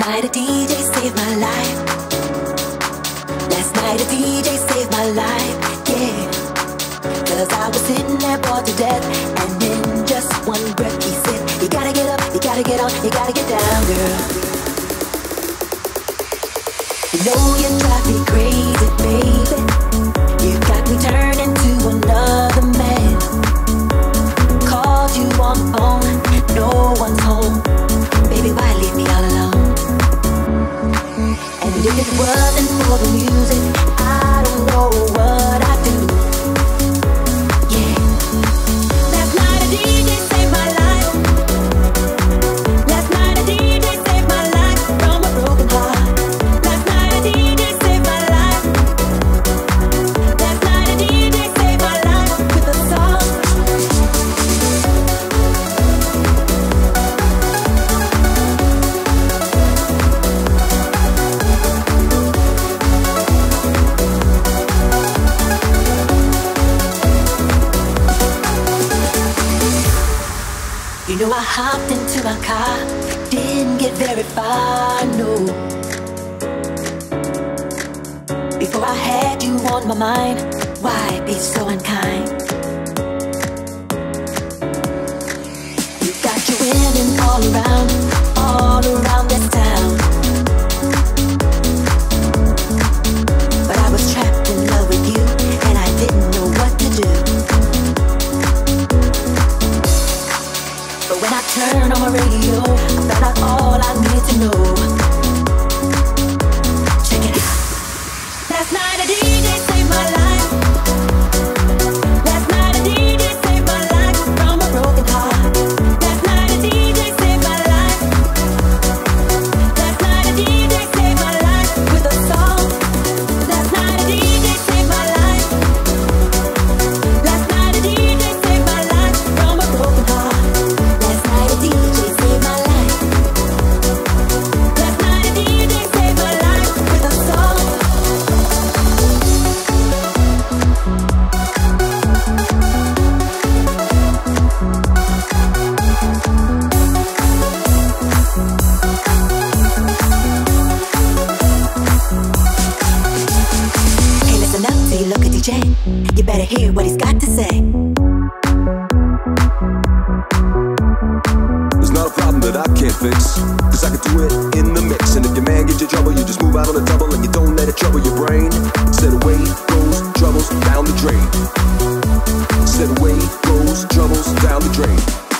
night a DJ saved my life. Last night a DJ saved my life, yeah. Cause I was sitting there bored to death, and in just one breath he said, you gotta get up, you gotta get on, you gotta get down, girl. You know you drive me crazy, baby. You got me turning to another man. Called you on the phone, no one's home. Baby, why leave me all alone? And if it wasn't for the music, I don't know what I'd do. Yeah. Last night a DJ saved my life. Last night a DJ saved my life from a broken heart. Last night a DJ saved my life. Last night a DJ saved my life with a song. You know I hopped into my car, didn't get very far, no. Before I had you on my mind, why be so unkind? You got your women all around this town. But I was trapped in love with you, and I didn't know what to do. But when I turned on my radio, I found out all I needed to know. Check it out. Last night a DJ saved my life. Last night a DJ saved my life from a broken heart. Last night a DJ saved my life. Last night a DJ saved my life with a song. Last night a DJ saved my life. Last night a DJ saved my life from a broken heart. Last night a DJ saved my life. Last night a DJ saved my life with a song. Hey, listen up till you look at DJ. You better hear what he's got to say. There's not a problem that I can't fix, cause I can do it in the mix. And if your man gives you trouble, you just move out on the double, and you don't let it trouble your brain. Said away goes troubles down the drain. Said away goes troubles down the drain.